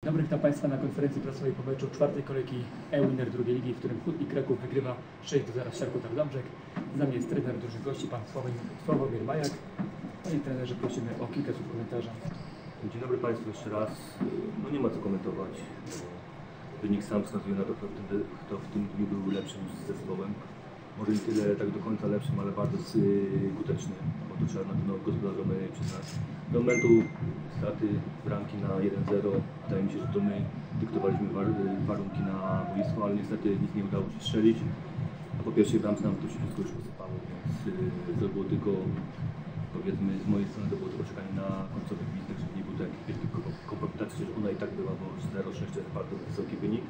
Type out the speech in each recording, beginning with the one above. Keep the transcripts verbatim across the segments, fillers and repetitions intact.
Dobry, witam Państwa na konferencji prasowej po meczu czwartej kolejki e-Winner drugiej ligi, w którym Hutnik Kraków wygrywa sześć do zera z Siarką Tarnobrzeg. Z nami jest trener dużych gości, pan Sławomir Majak. Panie trenerze, prosimy o kilka słów komentarza. Dzień dobry Państwu jeszcze raz. No nie ma co komentować. Wynik sam wskazuje na to, kto w tym, kto w tym dniu był lepszym z zespołem. Może nie tyle tak do końca lepszym, ale bardzo skuteczny, bo to trzeba na pewno gospodarzom przyznać. Do momentu straty bramki na jeden zero wydaje mi się, że to my dyktowaliśmy warunki na boisku, ale niestety nic nie udało się strzelić. A po pierwszej bramce nam to się wszystko już posypało, więc to było tylko, powiedzmy, z mojej strony to było tylko czekanie na końcowy gwizdek, żeby nie było to jakiejś wielkiej kompromitacji, że ona i tak była, bo zero sześć to jest bardzo wysoki wynik.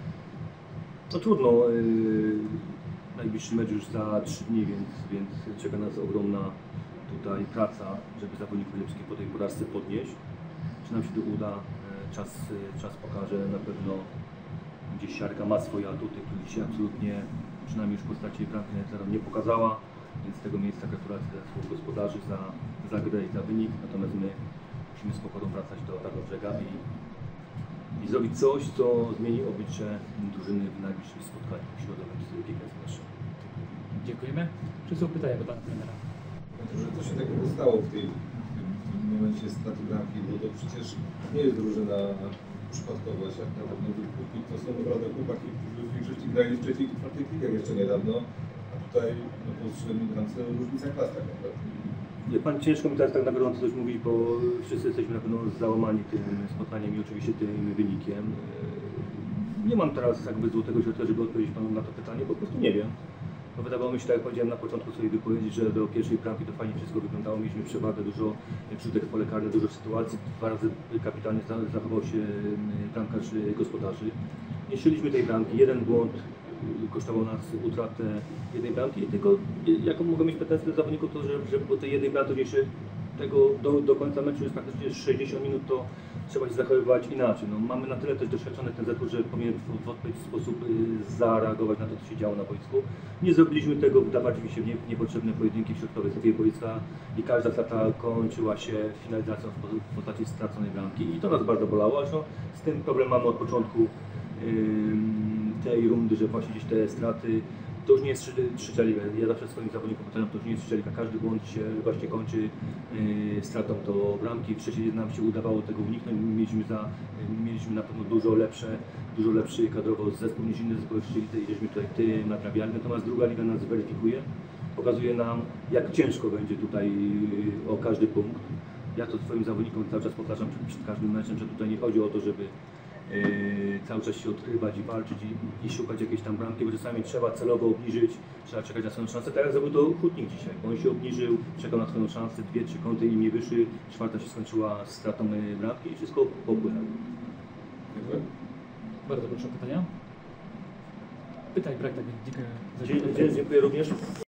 No trudno. Yy... Najbliższy mecz już za trzy dni, więc, więc czeka nas ogromna tutaj praca, żeby zawodników Lipskiej po tej porażce podnieść. Czy nam się to uda, czas, czas pokaże. Na pewno gdzieś Siarka ma swoje atuty, które dzisiaj absolutnie, przynajmniej już w postaci bramki na zero nie pokazała, więc z tego miejsca gratulacje dla słów gospodarzy za, za grę i za wynik. Natomiast my musimy z pokorą wracać do Tarnobrzega i, i zrobić coś, co zmieni oblicze drużyny w najbliższym spotkaniu środowym z Piekęsem. Dziękujemy. Czy są pytania do pana trenera? Że to się tak stało w, tej, w tym momencie straty bramki, bo to przecież nie jest drużyna przypadkowa, jak na pewno Hutnik to są naprawdę chłopaki, którzy w większości grali w trzeciej i czwartej ligach jeszcze niedawno, a tutaj no, po strzeleniu bramce różnica klas tak naprawdę. Nie, pan ciężko mi teraz tak na gorąco coś mówić, bo wszyscy jesteśmy na pewno załamani tym spotkaniem i oczywiście tym wynikiem. Nie mam teraz jakby złotego środka, żeby odpowiedzieć panu na to pytanie, bo po prostu nie wiem. No, wydawało mi się, tak jak powiedziałem na początku swojej wypowiedzi, że do pierwszej bramki to fajnie wszystko wyglądało. Mieliśmy przewagę, dużo wrzutek w pole karne, dużo sytuacji. Dwa razy kapitalnie zachował się bramkarz gospodarzy. Nie strzeliśmy tej bramki. Jeden błąd kosztował nas utratę jednej bramki. I tylko jaką mogę mieć pretensję do zawodników, to że, że po tej jednej bramce jeszcze tego do, do końca meczu jest praktycznie sześćdziesiąt minut, to trzeba się zachowywać inaczej. No, mamy na tyle też doświadczony ten zespół, że powinien w, w odpowiedni sposób y, zareagować na to, co się działo na boisku. Nie zrobiliśmy tego, wdawaliśmy się w nie, niepotrzebne pojedynki w środkowej strefie boiska i każda strata kończyła się finalizacją w postaci straconej bramki i to nas bardzo bolało, zresztą z tym problem mamy od początku y, tej rundy, że właśnie gdzieś te straty to już nie jest trzyczeliwe. Ja zawsze swoim zawodnikom powtarzam, to już nie jest trzyczeliwe. Każdy błąd się właśnie kończy yy, stratą do bramki. Wcześniej nam się udawało tego uniknąć. Mieliśmy, za, mieliśmy na pewno dużo lepsze, dużo lepszy kadrowo zespół niż inne zespoły w lidze i żeśmy tutaj tym nadrabiali. Natomiast druga liga nas weryfikuje. Pokazuje nam, jak ciężko będzie tutaj yy, o każdy punkt. Ja to swoim zawodnikom cały czas powtarzam przed, przed każdym meczem, że tutaj nie chodzi o to, żeby Yy, cały czas się odkrywać i walczyć i, i szukać jakiejś tam bramki, bo czasami trzeba celowo obniżyć, trzeba czekać na swoją szansę. Tak jak zrobił to Hutnik dzisiaj, bo on się obniżył, czekał na swoją szansę, dwie, trzy kąty im nie wyszły, czwarta się skończyła stratą bramki i wszystko popłynęło. Dziękuję. Bardzo proszę o pytania. Pytań brak, tak więc dziękuję. Dziękuję również.